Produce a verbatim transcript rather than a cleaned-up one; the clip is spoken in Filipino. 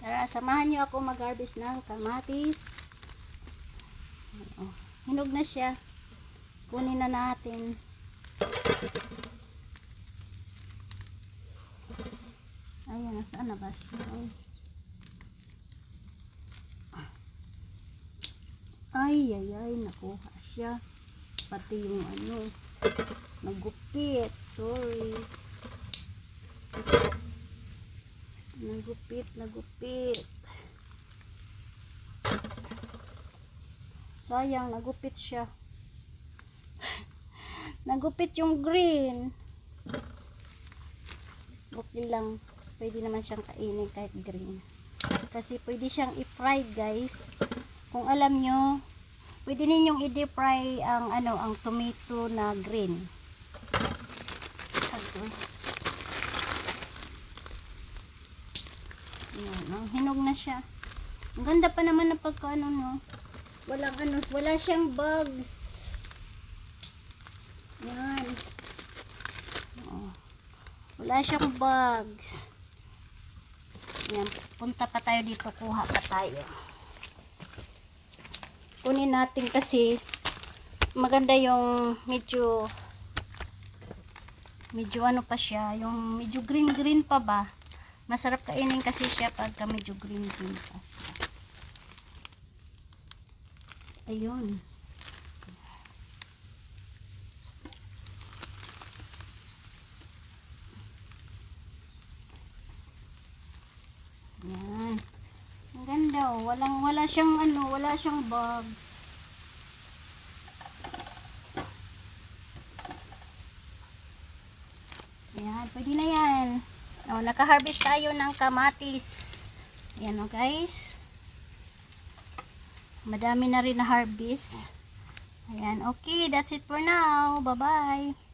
Tara, samahan niyo ako mag-harvest ng kamatis. Oh, hinog na siya. Kunin na natin. Ayan, nasaan na ba siya? Ay, ay, ay, nakuha siya. Pati yung ano, nagupit. Sorry. Nagupit, nagupit. Sayang, nagupit siya. Nagupit yung green. Okay lang. Pwede naman siyang kainin kahit green. Kasi pwede siyang i-fry, guys. Kung alam nyo, pwede ninyong i-deep fry ang ano, ang tomato na green. Okay. Ayan, oh, hinog na siya. Ang ganda pa naman na pagka ano, no. Walang ano, wala siyang bugs. Ayan. Oh, wala siyang bugs. Ayan, punta pa tayo dito, kuha pa tayo. Kunin natin kasi maganda yung medyo medyo ano pa siya, yung medyo green green pa ba. Masarap kainin kasi siya pagka medyo green green pa. Ayun. Yan. Ang ganda oh, walang wala siyang ano, wala siyang bugs. Ayan, pwede na yan. Oh, naka-harvest tayo ng kamatis. Ayan oh, guys. Madami na rin na harvest. Ayan, okay, that's it for now. Bye-bye.